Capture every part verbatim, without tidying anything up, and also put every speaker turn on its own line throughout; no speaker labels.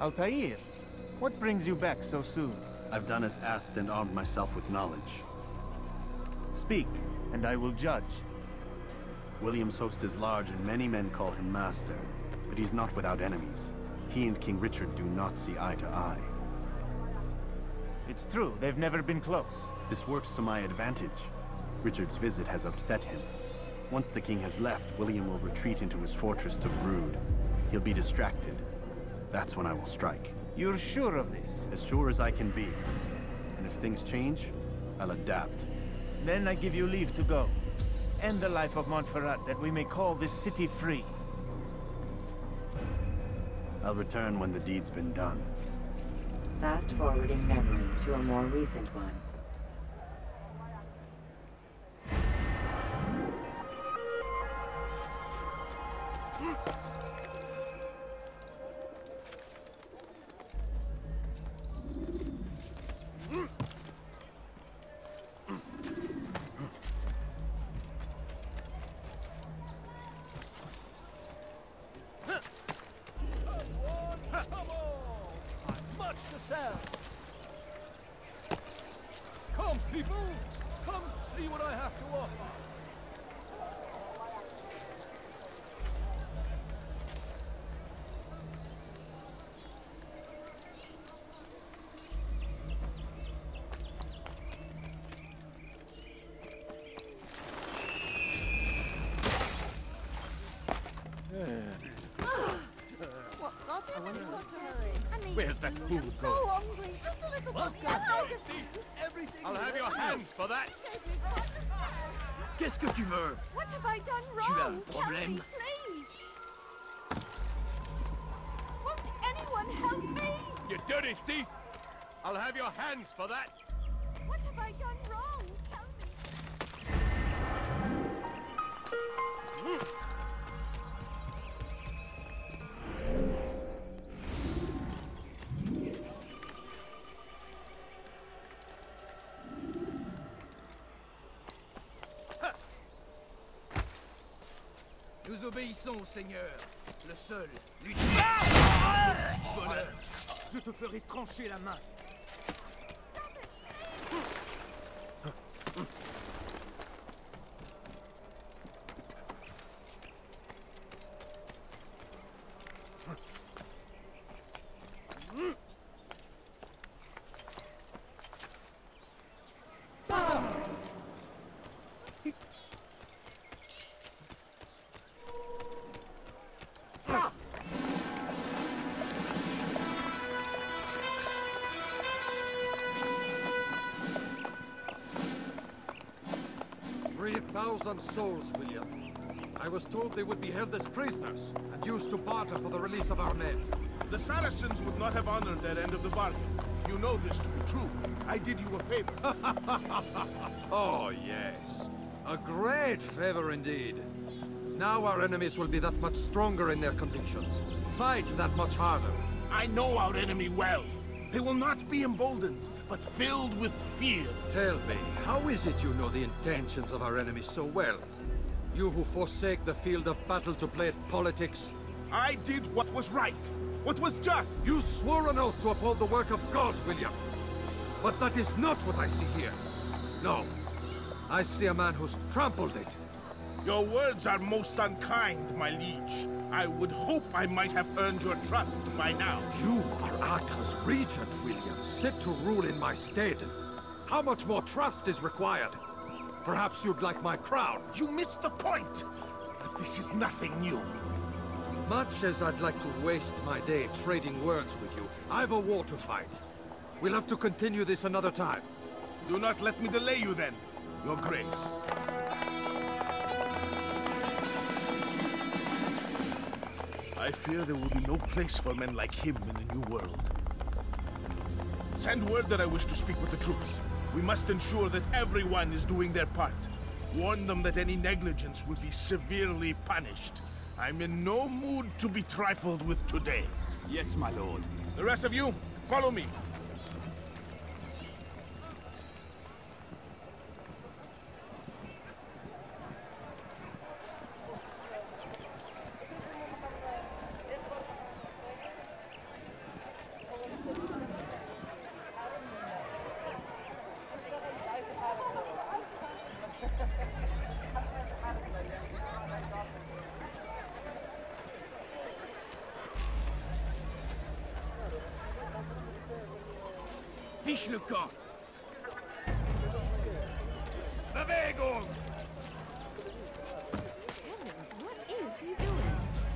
Altair, what brings you back so soon?
I've done as asked and armed myself with knowledge.
Speak, and I will judge.
William's host is large and many men call him master, but he's not without enemies. He and King Richard do not see eye to eye.
It's true, they've never been close.
This works to my advantage. Richard's visit has upset him. Once the king has left, William will retreat into his fortress to brood. He'll be distracted. That's when I will strike.
You're sure of this?
As sure as I can be. And if things change, I'll adapt.
Then I give you leave to go. End the life of Montferrat, that we may call this city free.
I'll return when the deed's been done.
Fast-forwarding memory to a more recent one.
Come, people! Come see what I have to offer!
Where's that fool
So
going?
hungry, just a little
What?
bit.
Everything I'll have your hands for that!
Qu'est-ce que tu veux?
What have I done
Tu as un
wrong? Tell
problème?
me, please. Won't anyone help me?
You dirty thief! I'll have your hands for that!
What have I done wrong? Tell me.
Nous obéissons au Seigneur, le seul, l'unique. Voleur, je te ferai trancher la main.
Three thousand souls, William. I was told they would be held as prisoners and used to barter for the release of our men.
The Saracens would not have honored their end of the bargain. You know this to be true. I did you a favor.
Oh, yes. A great favor indeed. Now our enemies will be that much stronger in their convictions. Fight that much harder.
I know our enemy well. They will not be emboldened, but filled with fear.
Tell me, how is it you know the intentions of our enemies so well? You who forsake the field of battle to play at politics?
I did what was right, what was just.
You swore an oath to uphold the work of God, William. But that is not what I see here. No. I see a man who's trampled it.
Your words are most unkind, my liege. I would hope I might have earned your trust by now.
You are Acre's regent, William, set to rule in my stead. How much more trust is required? Perhaps you'd like my crown.
You missed the point! But this is nothing new.
Much as I'd like to waste my day trading words with you, I've a war to fight. We'll have to continue this another time.
Do not let me delay you then, Your Grace. I fear there will be no place for men like him in the New World. Send word that I wish to speak with the troops. We must ensure that everyone is doing their part. Warn them that any negligence will be severely punished. I'm in no mood to be trifled with today.
Yes, my lord.
The rest of you, follow me.
Fiche le camp.
Bewegung!
What is he doing?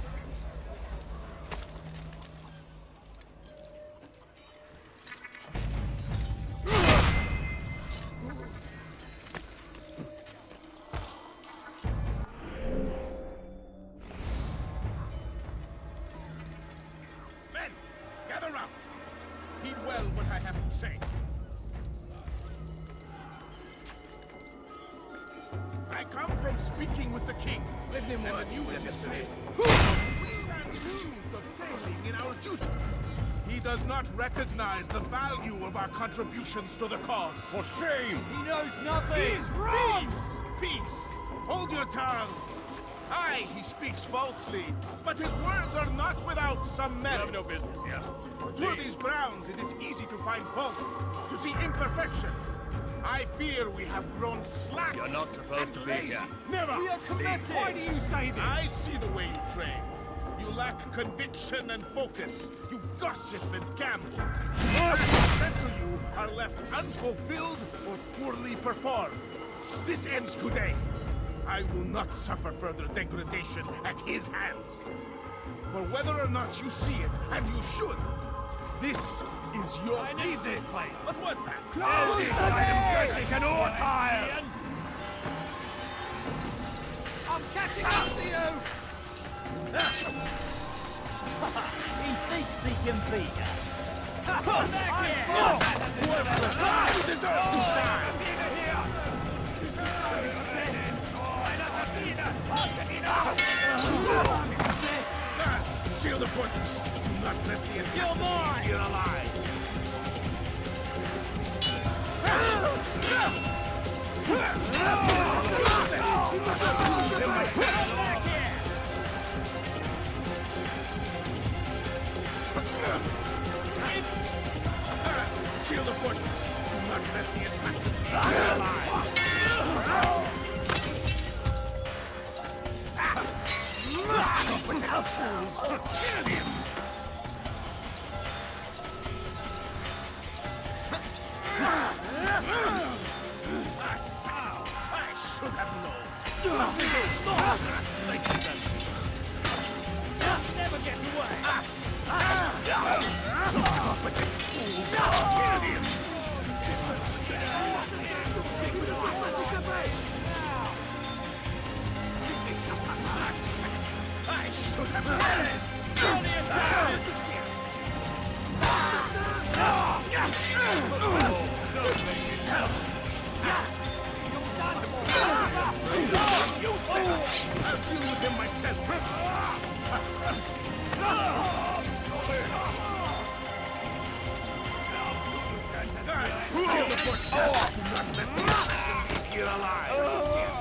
Men, gather round. Heed well what I have to say. I come from speaking with the king, and the news is clear. We stand accused of failing in our duties. He does not recognize the value of our contributions to the cause.
For shame! He knows nothing!
He's wrong! Peace! Peace! Hold your tongue! Aye, he speaks falsely, but his words are not without some merit.
You have no business here.
For these grounds, it is easy to find fault, to see imperfection. I fear we have grown slack.
You're not supposed
and
to be
lazy.
here.
Never.
We are committed.
Why do you say this? I see the way you train. You lack conviction and focus. You gossip and gamble. Tasks sent to you are left unfulfilled or poorly performed. This ends today. I will not suffer further degradation at his hands. For whether or not you see it, and you should, this is your
I need this place.
What was that?
Close the gate! An iron! I'm catching up to you!
He thinks he can beat us.
Come back here!
Whoever deserves to shine! Guards, seal the fortress. Do not let the assassin leave here alive. Guards, seal the fortress. Do not let the assassin leave here alive. Kill him! Assassin! I should have known!
Never get away!
Kill him! I should have known it! I'll deal with him myself! Guards, seal the fortress! Do not let the assassin leave here alive!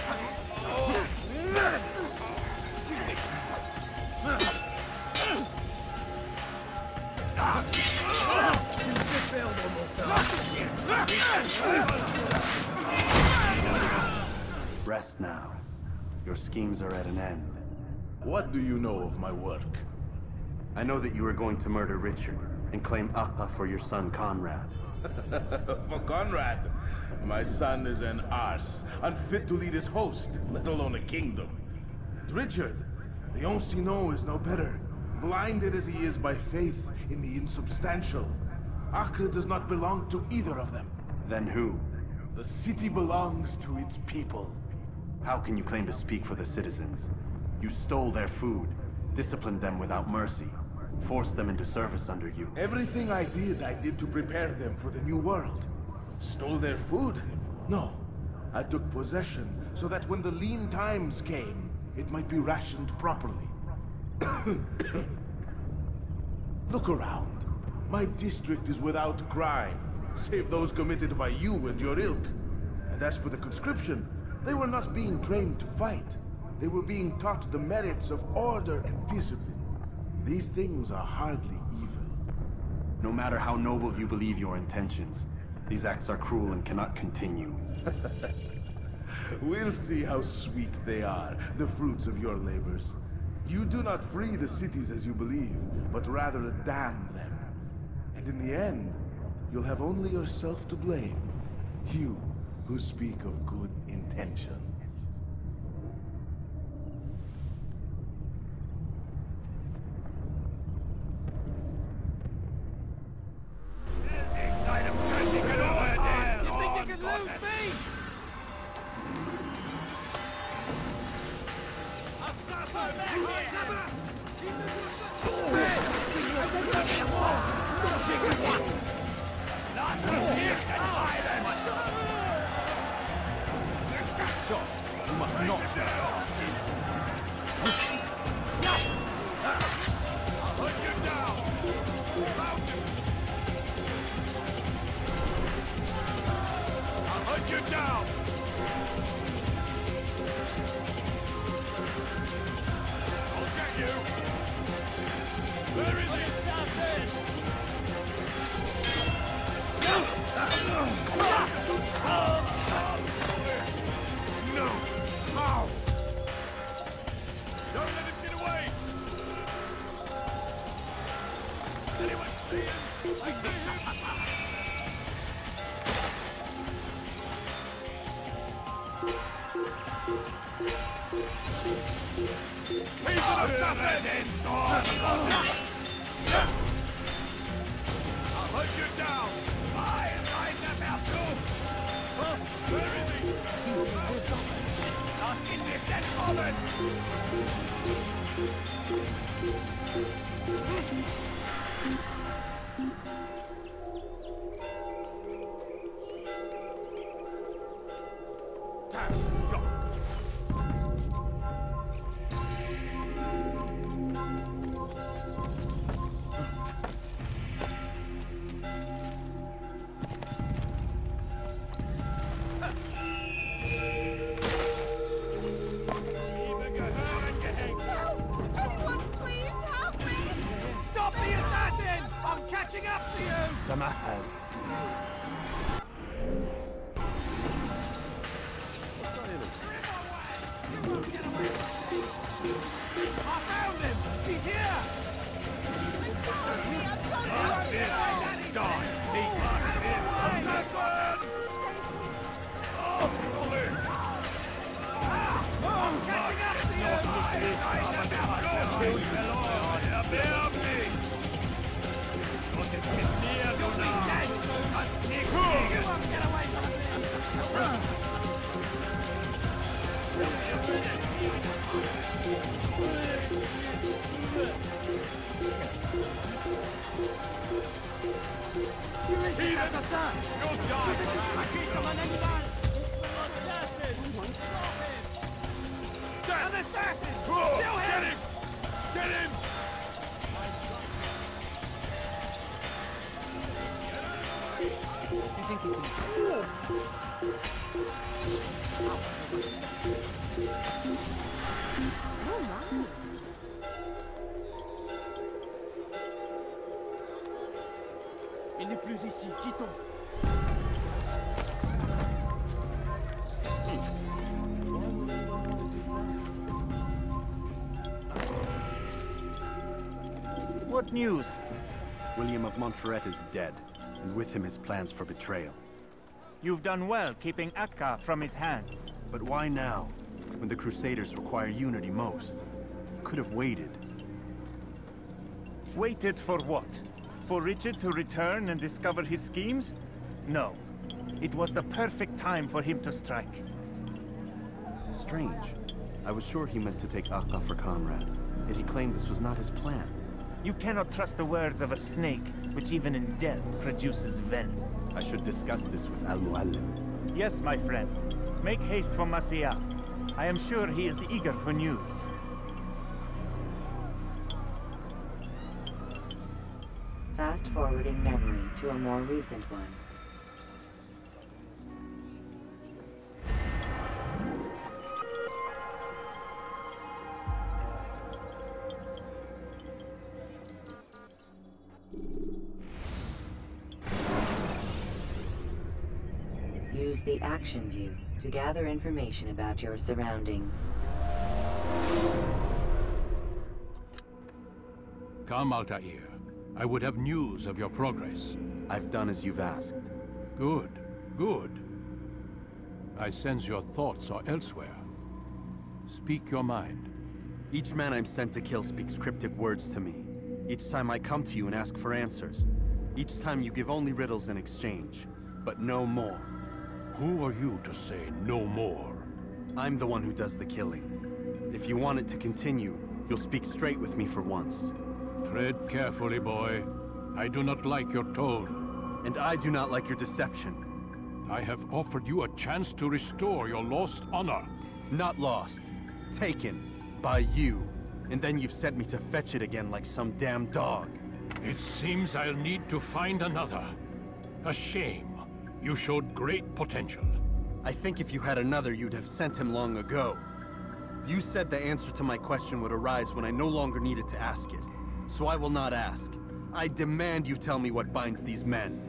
Rest now. Your schemes are at an end.
What do you know of my work?
I know that you are going to murder Richard and claim Akka for your son Conrad.
For Conrad, my son is an arse, unfit to lead his host, let alone a kingdom. And Richard, the Ancien is no better, blinded as he is by faith in the insubstantial. Acre does not belong to either of them.
Then who?
The city belongs to its people.
How can you claim to speak for the citizens? You stole their food, disciplined them without mercy, forced them into service under you.
Everything I did, I did to prepare them for the new world. Stole their food? No. I took possession so that when the lean times came, it might be rationed properly. Look around. My district is without crime, save those committed by you and your ilk. And as for the conscription, they were not being trained to fight. They were being taught the merits of order and discipline. These things are hardly evil.
No matter how noble you believe your intentions, these acts are cruel and cannot continue.
We'll see how sweet they are, the fruits of your labors. You do not free the cities as you believe, but rather damn them. And in the end, you'll have only yourself to blame. You, who speak of good intentions.
Il n'est plus ici, quittons.
What news?
William of Montferrat is dead, and with him his plans for betrayal.
You've done well keeping Akka from his hands.
But why now, when the Crusaders require unity most? Could have waited.
Waited for what? For Richard to return and discover his schemes? No. It was the perfect time for him to strike.
Strange. I was sure he meant to take Akka for Conrad, yet he claimed this was not his plan.
You cannot trust the words of a snake, which even in death produces venom.
I should discuss this with Al-Muallim.
Yes, my friend. Make haste for Masyaf. I am sure he is eager for news.
Fast-forwarding memory to a more recent one. Use the action view to gather information about your surroundings.
Come, Altair. I would have news of your progress.
I've done as you've asked.
Good, good. I sense your thoughts are elsewhere. Speak your mind.
Each man I'm sent to kill speaks cryptic words to me. Each time I come to you and ask for answers. Each time you give only riddles in exchange, but no more.
Who are you to say no more?
I'm the one who does the killing. If you want it to continue, you'll speak straight with me for once.
Tread carefully, boy. I do not like your tone.
And I do not like your deception.
I have offered you a chance to restore your lost honor.
Not lost. Taken. By you. And then you've sent me to fetch it again like some damn dog.
It seems I'll need to find another. A shame. You showed great potential.
I think if you had another, you'd have sent him long ago. You said the answer to my question would arise when I no longer needed to ask it. So I will not ask. I demand you tell me what binds these men.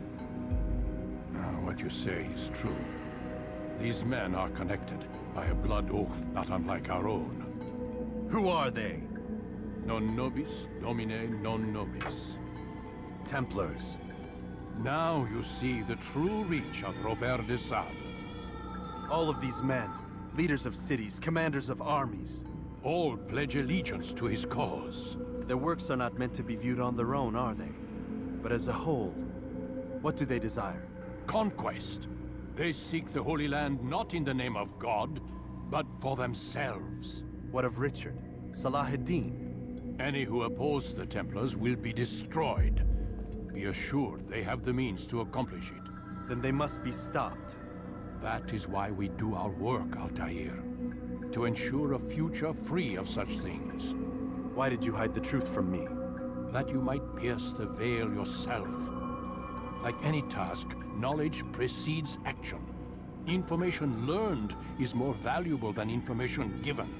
Uh, what you say is true. These men are connected by a blood oath not unlike our own.
Who are they?
Non nobis, domine non nobis.
Templars.
Now you see the true reach of Robert de Sade.
All of these men, leaders of cities, commanders of armies.
All pledge allegiance to his cause.
Their works are not meant to be viewed on their own, are they? But as a whole, what do they desire?
Conquest. They seek the Holy Land not in the name of God, but for themselves.
What of Richard? Salahuddin?
Any who oppose the Templars will be destroyed. Be assured they have the means to accomplish it.
Then they must be stopped.
That is why we do our work, Altair. To ensure a future free of such things.
Why did you hide the truth from me?
That you might pierce the veil yourself. Like any task, knowledge precedes action. Information learned is more valuable than information given.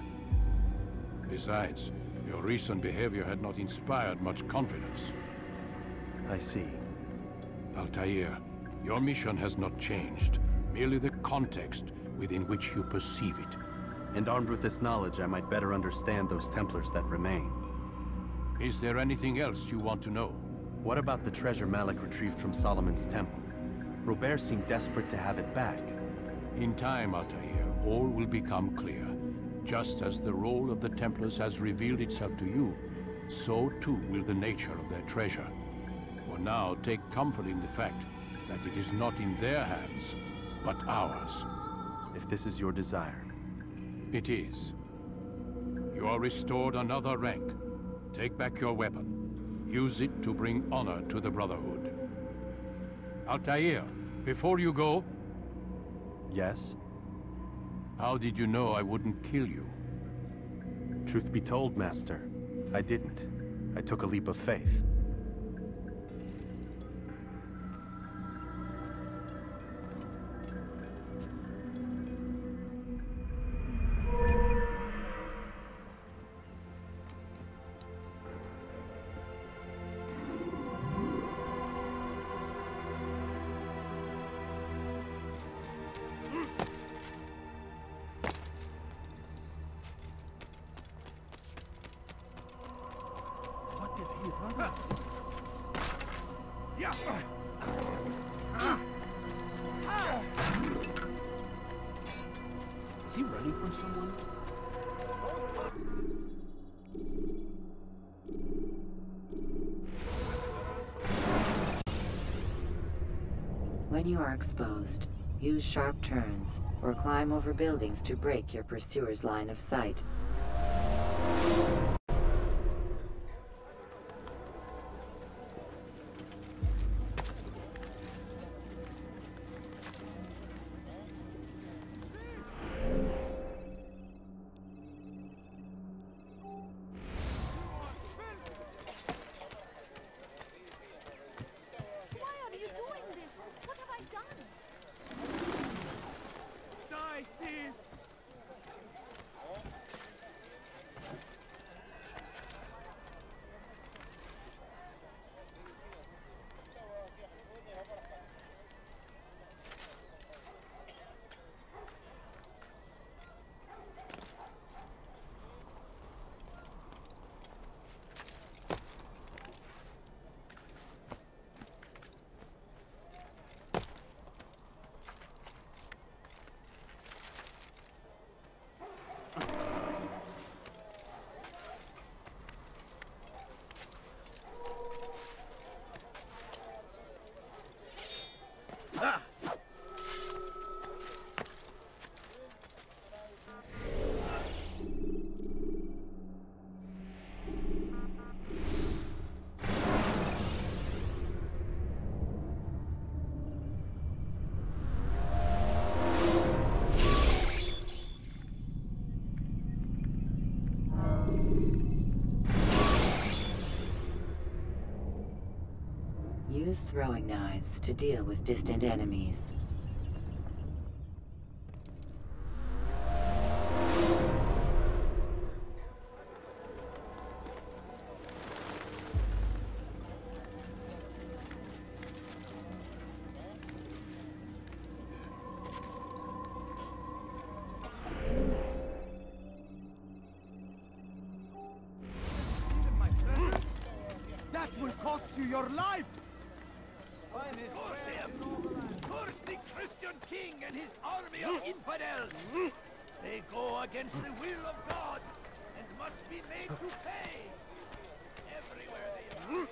Besides, your recent behavior had not inspired much confidence.
I see.
Altair, your mission has not changed. Merely the context within which you perceive it.
And armed with this knowledge, I might better understand those Templars that remain.
Is there anything else you want to know?
What about the treasure Malik retrieved from Solomon's temple? Robert seemed desperate to have it back.
In time, Altair, all will become clear. Just as the role of the Templars has revealed itself to you, so too will the nature of their treasure. For now, take comfort in the fact that it is not in their hands, but ours.
If this is your desire.
It is. You are restored another rank. Take back your weapon. Use it to bring honor to the Brotherhood. Altair, before you go...
Yes?
How did you know I wouldn't kill you?
Truth be told, Master, I didn't. I took a leap of faith.
Is he running from someone?
When you are exposed, use sharp turns or climb over buildings to break your pursuer's line of sight. Use throwing knives to deal with distant enemies.
That will cost you your life!
Curse the Christian king and his army of infidels! They go against the will of God and must be made to pay! Everywhere they are.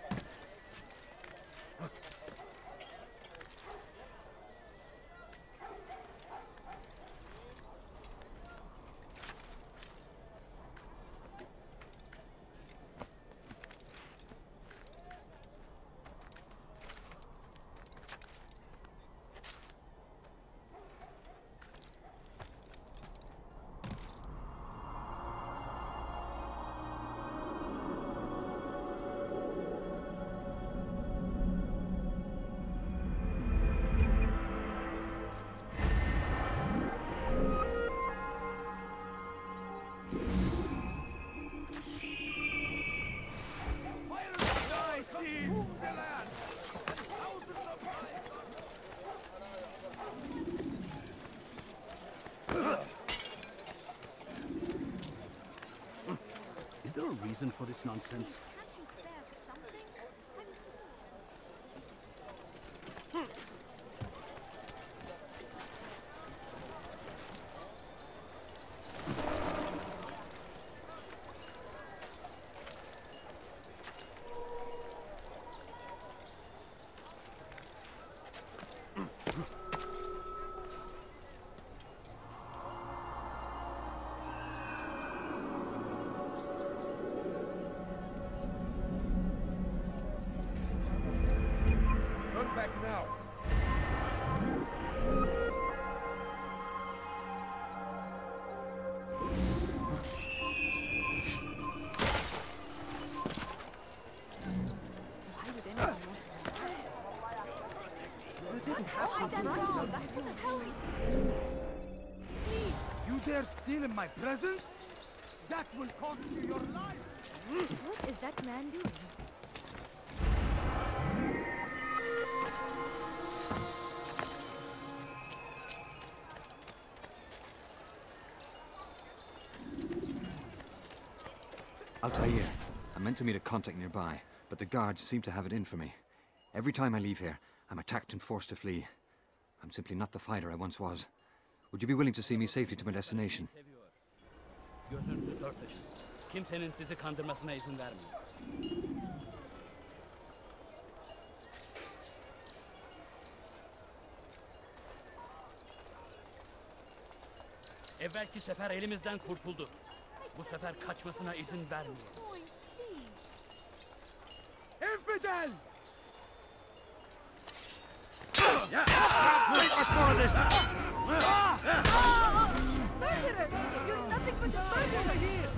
Is there a reason for this nonsense?
Back now.
Why would anyone want to? You didn't have to do that. That wasn't how we...
Please, you dare steal in my presence? That will cost you your life.
What is that man doing?
Altair, I meant to meet a contact nearby, but the guards seem to have it in for me. Every time I leave here, I'm attacked and forced to flee. I'm simply not the fighter I once was. Would you be willing to see me safely to my destination?
Gözünüzü dört açın. Kimsenin sizi kandırmasına izin vermeyin. Evvelki sefer elimizden kurtuldu. Bu sefer kaçmasına izin vermeyin.
Infidel!
Wait much more of this!
Murderer! You're nothing but a murderer here!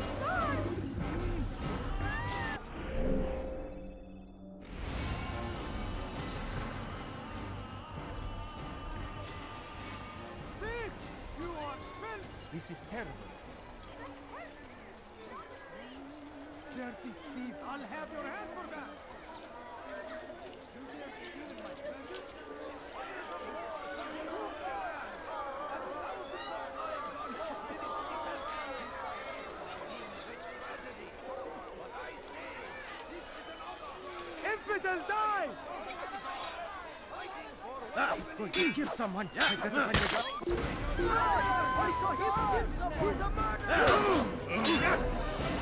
You are filth!
This is terrible.
Dirty thief! I'll have your hand for that! You dare steal in my presence? Infidel, die!
Ah, going to kill someone. I better find the guy.
I saw him kill someone! He's a murderer!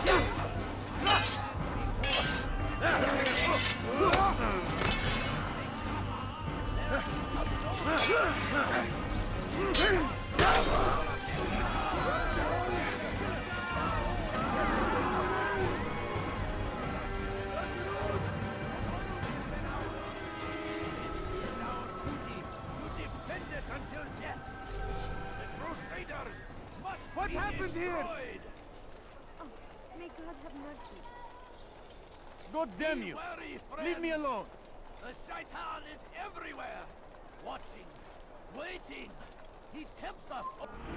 What happened here?
Oh, may God have mercy.
God damn you! Leave me alone!
The shaitan is everywhere! Watching, waiting! He tempts us!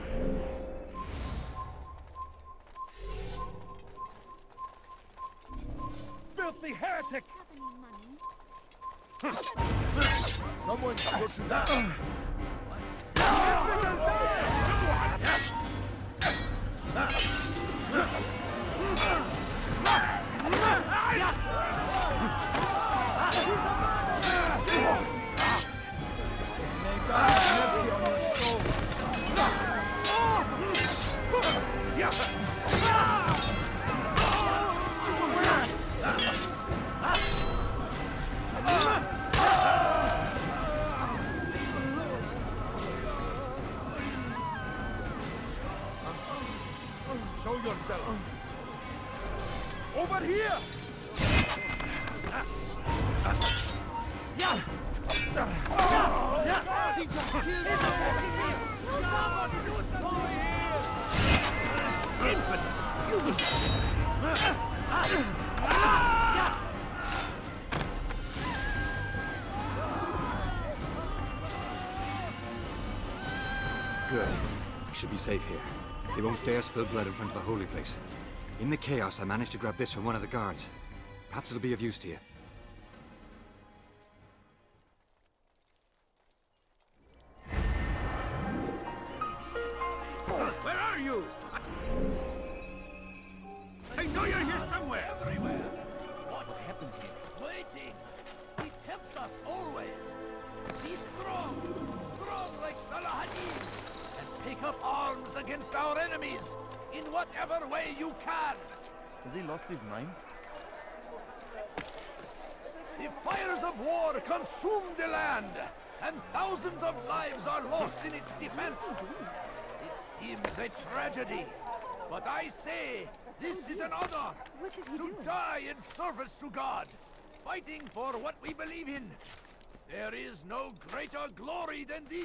Filthy heretic!
Someone should do that!
Show yourself! Over here! He just killed him!
Infant!
Good. I should be safe here. They won't dare spill blood in front of a holy place. In the chaos, I managed to grab this from one of the guards. Perhaps it'll be of use to you.
Where are you? I know you're here somewhere!
Everywhere! What happened here? Waiting! He tempts us always! Be strong! Strong like Salahadin! And take up arms against our enemies! In whatever way you can!
Has he lost his mind?
The fires of war consume the land, and thousands of lives are lost in its defense. It seems a tragedy, but I say this is an honor to die in service to God, fighting for what we believe in. There is no greater glory than this.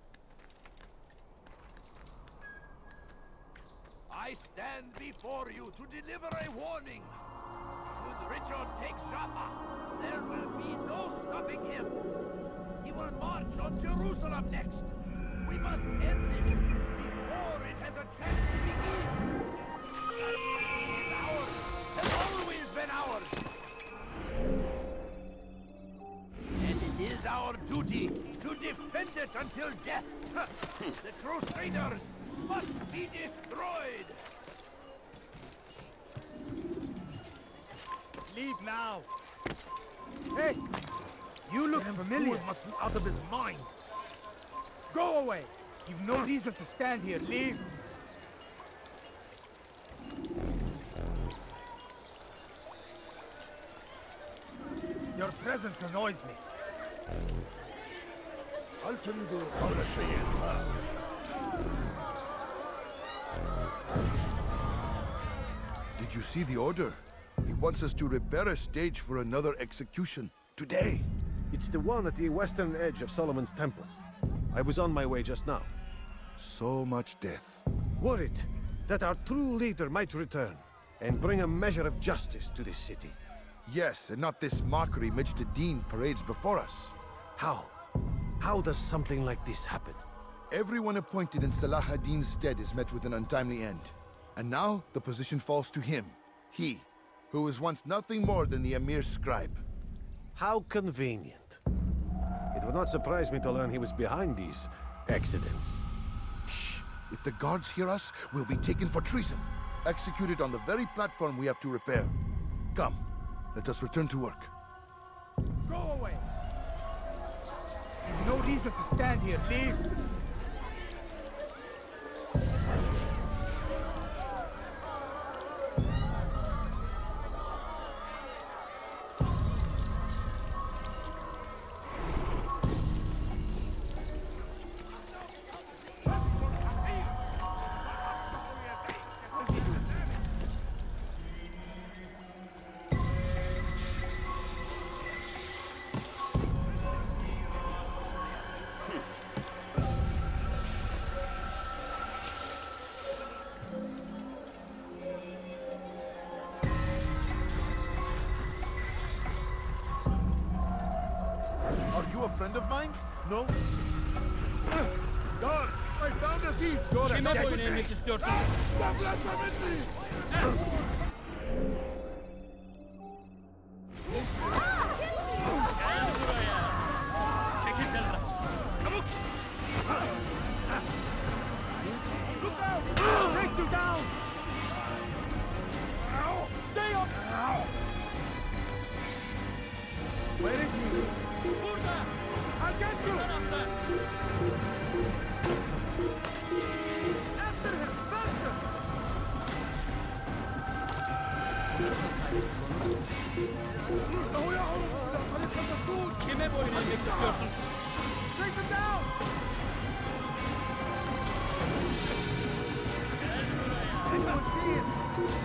I stand before you to deliver a warning. Should Richard take Jaffa, there will be no stopping him. He will march on Jerusalem next. We must end this before it has a chance to begin. It is ours, has always been ours. And it is our duty to defend it until death. The Crusaders must be destroyed!
Leave now! Hey! You look Damn familiar. Fool must be out of his mind. Go away! You've no reason to stand here. Leave! Your presence annoys me.
Did you see the order? He wants us to repair a stage for another execution. Today.
It's the one at the western edge of Solomon's Temple. I was on my way just now.
So much death.
Worried that our true leader might return and bring a measure of justice to this city.
Yes, and not this mockery Mujtadeen parades before us.
How? How does something like this happen?
Everyone appointed in Salah ad-Din's stead is met with an untimely end. And now, the position falls to him. He, who was once nothing more than the Emir's scribe.
How convenient. It would not surprise me to learn he was behind these accidents.
Shh! If the guards hear us, we'll be taken for treason. Executed on the very platform we have to repair. Come, let us return to work.
Go away! You've no reason to stand here. Leave!
to a friend of mine? No?
Guard! I found a thief!
Kime boyun eğmek istiyorsun? Gel buraya! Çekil kenara! Çabuk!
Look out! Take you down! Stay up! Where is he?
Burada!
I'll get you!
Tarafta!
After him! Faster!
Kime boyun eğmek istiyorsun?
Take him down!
Gel buraya!
Anyone see him?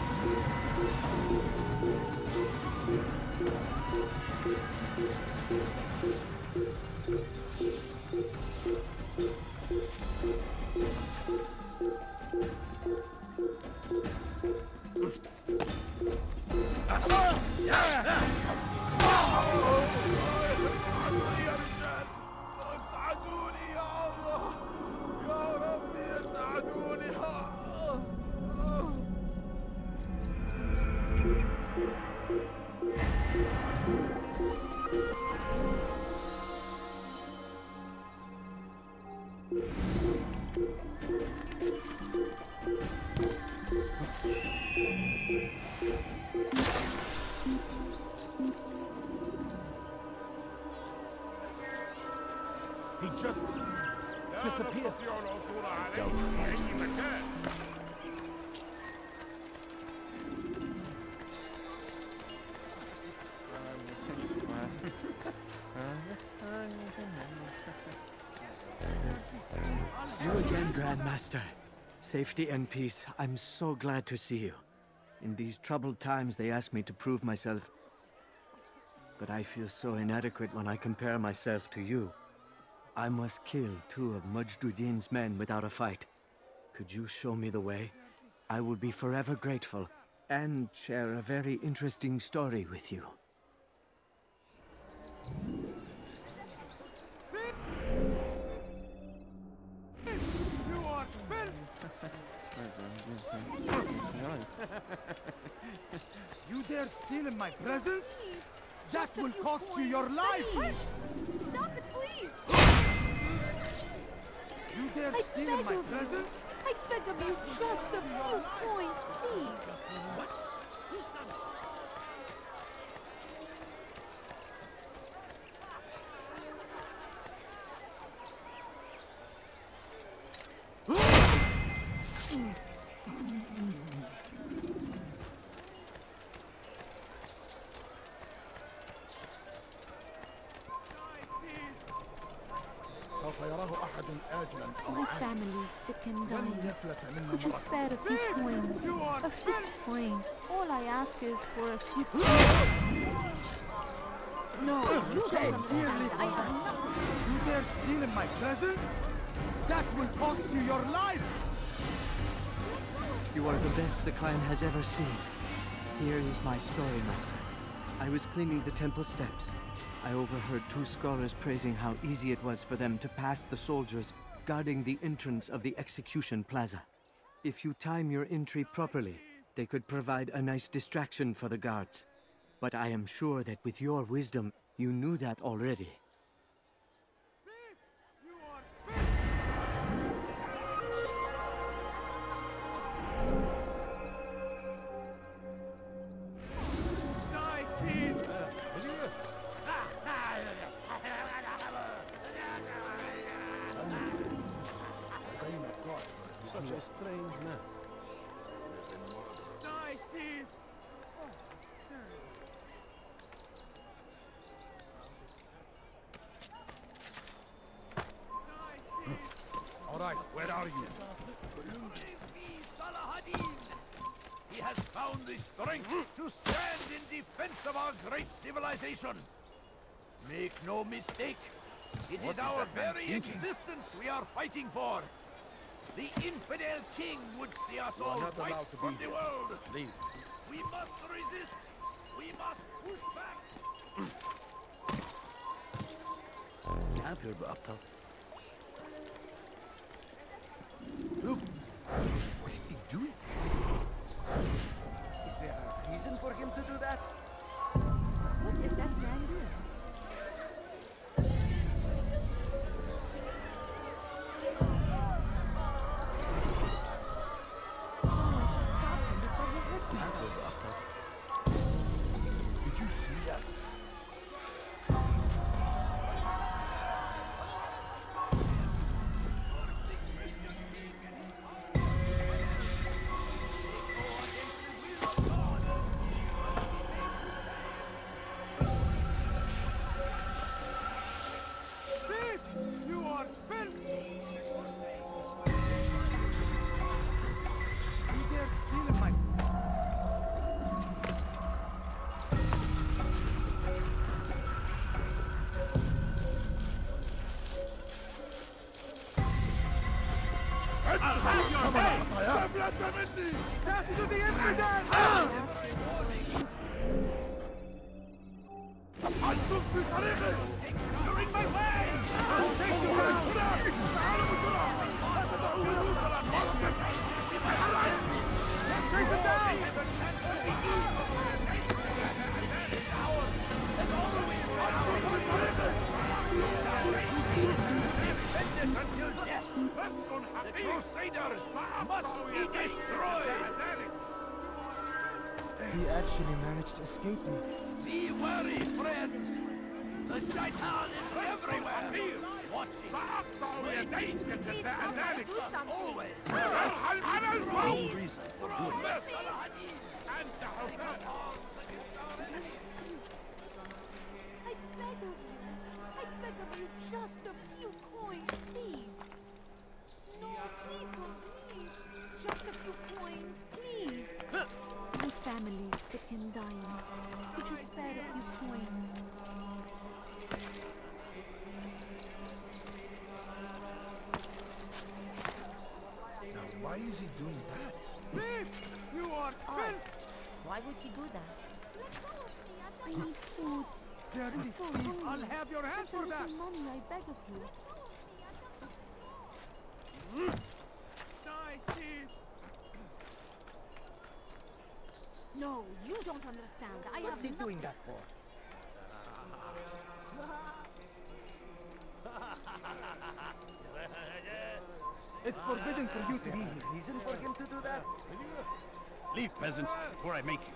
اسعدوني يا الله يا ربي اسعدوني يا الله
He just disappeared.
You again, Grandmaster. Safety and peace. I'm so glad to see you. In these troubled times, they ask me to prove myself. But I feel so inadequate when I compare myself to you. I must kill two of Majduddin's men without a fight. Could you show me the way? I will be forever grateful, and share a very interesting story with you.
You are You dare steal in my presence? That will cost you your life!
Stop it, please!
You dare
I
steal
beg
in my
of you.
presence?
I beg of you just a few coins, please.
What?
My family is sick and dying. Could you spare a few coins? A few coins. All I ask is for a sweet... No, you don't understand. I have nothing.
You dare steal in my presence? That will cost you your life!
You are the best the clan has ever seen. Here is my story, Master. I was cleaning the temple steps. I overheard two scholars praising how easy it was for them to pass the soldiers guarding the entrance of the execution plaza. If you time your entry properly, they could provide a nice distraction for the guards. But I am sure that with your wisdom, you knew that already.
Such a strange man.
Die, thief!
All right, where are you? He has found the strength to stand in defense of our great civilization. Make no mistake, it is our very existence we are fighting for. The infidel king would see us all fight for the world.
Leave.
We must resist. We must push back.
yapıyor bu aptal?
Look! What is he doing? Is there a reason for him to do that?
What is that man doing?
Did you see that? You are filth! You dare steal my... Death to the infidel!
You're in my way!
I'll take you down! Take him down!
Until death! The Crusaders must be destroyed!
He actually managed to escape me.
Be wary, friends! The Shaitan is everywhere! Here, watching, waiting,
Please come and do something.
always!
No reason for doing that.
I beg of you. I beg of you, just a few coins, please. No, please don't leave. Just a few coins, please. My family is sick and dying. Could you spare a few coins?
Now, why is he doing that? Thief! You are filth!
Why would he do that? I need food.
There is
So
thief!
hungry.
I'll have your hand
Just a
for
little
that!
money, I beg of you.
Die, thief!
No, you don't understand. I
What's
have
he
nothing.
doing that for? It's forbidden for you to be here. Reason for him to do that?
Leave, peasant, before I make you.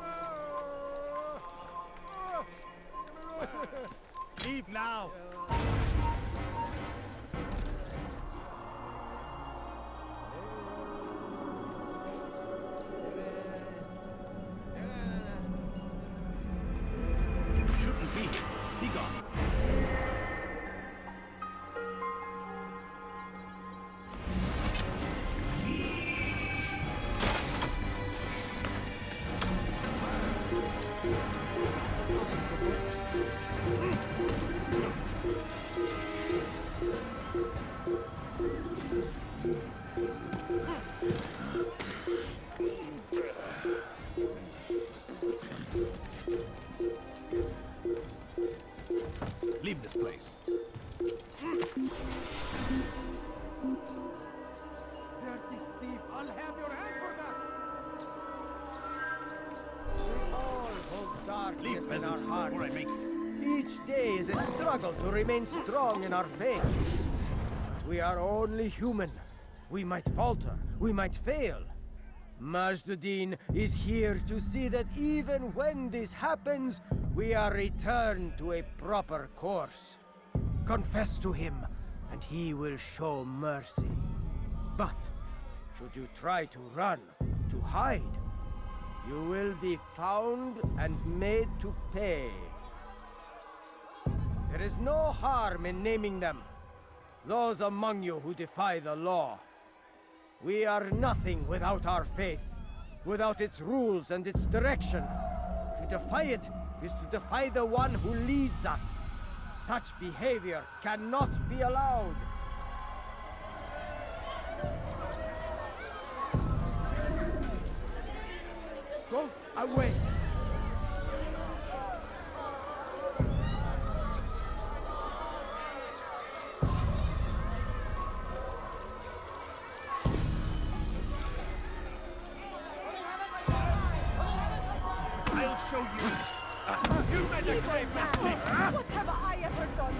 Leave now! You shouldn't be here. Be gone. Leave this place.
Dirty thief! I'll have your hand for that! We all hold darkness
Leave,
in
peasant,
our hearts.
before I make you.
Each day is a struggle to remain strong in our faith. But we are only human. We might falter. We might fail. Majduddin is here to see that even when this happens, we are returned to a proper course. Confess to him, and he will show mercy. But should you try to run, to hide, you will be found and made to pay. There is no harm in naming them. Those among you who defy the law. We are nothing without our faith, without its rules and its direction. To defy it is to defy the one who leads us. Such behavior cannot be allowed. Go away!
will show you. Uh, you better claim mercy.
What have I ever done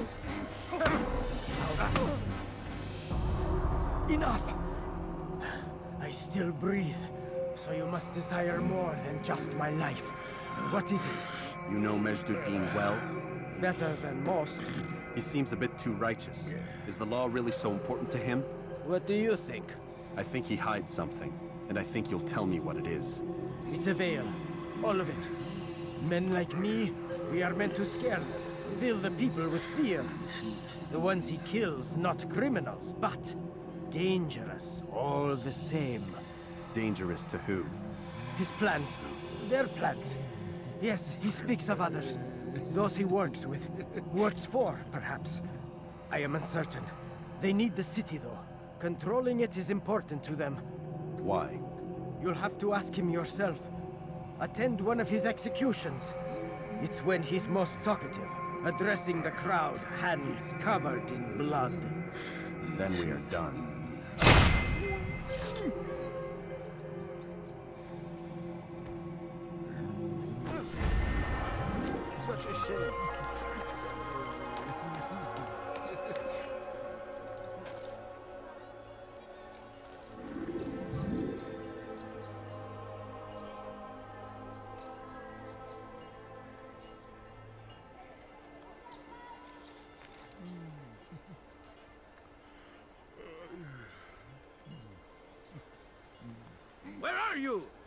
to you?
Enough! I still breathe, so you must desire more than just my life. What is it?
You know Majduddin well?
Better than most.
He seems a bit too righteous. Is the law really so important to him?
What do you think?
I think he hides something, and I think you'll tell me what it is.
It's a veil. All of it. Men like me, we are meant to scare them, fill the people with fear. The ones he kills, not criminals, but dangerous all the same.
Dangerous to who?
His plans. Their plans. Yes, he speaks of others. Those he works with. Works for, perhaps. I am uncertain. They need the city, though. Controlling it is important to them.
Why?
You'll have to ask him yourself. Attend one of his executions. It's when he's most talkative, addressing the crowd, hands covered in blood.
Then we are done.
Such a shame.
Where are you?